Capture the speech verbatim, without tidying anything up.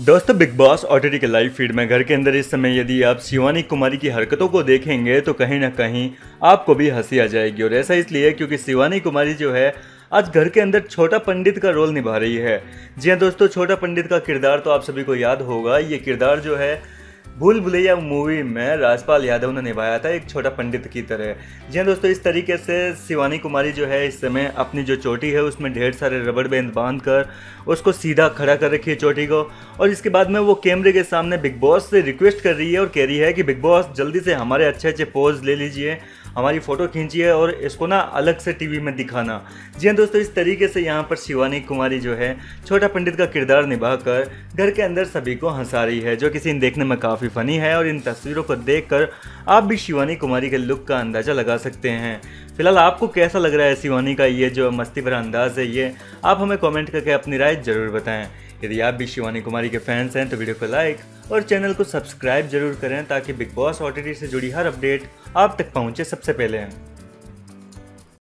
दोस्तों, बिग बॉस ओटीटी के live feed में घर के अंदर इस समय यदि आप शिवानी कुमारी की हरकतों को देखेंगे तो कहीं ना कहीं आपको भी हंसी आ जाएगी। और ऐसा इसलिए क्योंकि शिवानी कुमारी जो है आज घर के अंदर छोटा पंडित का रोल निभा रही है। जी हाँ दोस्तों, छोटा पंडित का किरदार तो आप सभी को याद होगा। ये किरदार जो है भूल भुलैया मूवी में राजपाल यादव ने निभाया था, एक छोटा पंडित की तरह। जी हाँ दोस्तों, इस तरीके से शिवानी कुमारी जो है इस समय अपनी जो चोटी है उसमें ढेर सारे रबड़ बैंड बांध कर उसको सीधा खड़ा कर रखी है चोटी को। और इसके बाद में वो कैमरे के सामने बिग बॉस से रिक्वेस्ट कर रही है और कह रही है कि बिग बॉस जल्दी से हमारे अच्छे अच्छे पोज ले लीजिए, हमारी फ़ोटो खींचिए और इसको ना अलग से टीवी में दिखाना। जी हाँ दोस्तों, इस तरीके से यहाँ पर शिवानी कुमारी जो है छोटा पंडित का किरदार निभाकर घर के अंदर सभी को हंसा रही है, जो कि सीन देखने में काफ़ी फ़नी है। और इन तस्वीरों को देखकर आप भी शिवानी कुमारी के लुक का अंदाज़ा लगा सकते हैं। फिलहाल आपको कैसा लग रहा है शिवानी का ये जो मस्ती भरा अंदाज़ है, ये आप हमें कमेंट करके अपनी राय ज़रूर बताएं। यदि आप भी शिवानी कुमारी के फैंस हैं तो वीडियो को लाइक और चैनल को सब्सक्राइब जरूर करें ताकि बिग बॉस ओटीटी से जुड़ी हर अपडेट आप तक पहुंचे सबसे पहले।